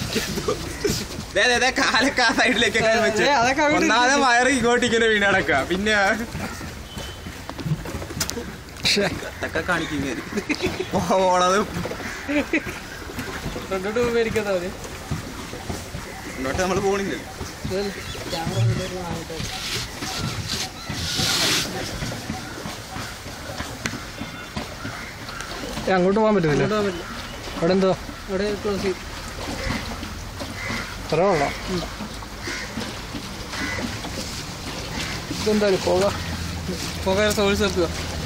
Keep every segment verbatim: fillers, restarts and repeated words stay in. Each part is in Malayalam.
കാലൊക്കെ ആ സൈഡിലേക്കൊക്കെ വെച്ച് ഒന്നാമതെ വയറ് ഇങ്ങോട്ടിങ്ങനെ വീണ് കിടക്കുക. പിന്നെ ഒക്കെ കാണിക്കുന്നത് ഓണത് ഇങ്ങോട്ട് നമ്മള് പോണില്ല. അങ്ങോട്ട് പോകാൻ പറ്റില്ല. അവിടെ എന്തോ അവിടെ ക്ലോസ് ചെയ്യും. അത്ര കൊള്ളാം. ഇതെന്തായാലും പോകാം. പോകാൻ സോഴ്സ് വെക്കുക.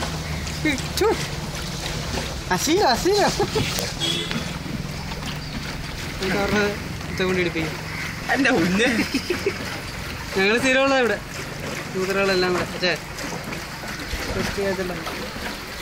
അസീല അസീല കൊണ്ടിടിപ്പിക്കും. എന്റെ മുന്നേ ഞങ്ങൾ സ്ഥിരമുള്ള ഇവിടെ കൂതറകളെല്ലാം കൂടെ.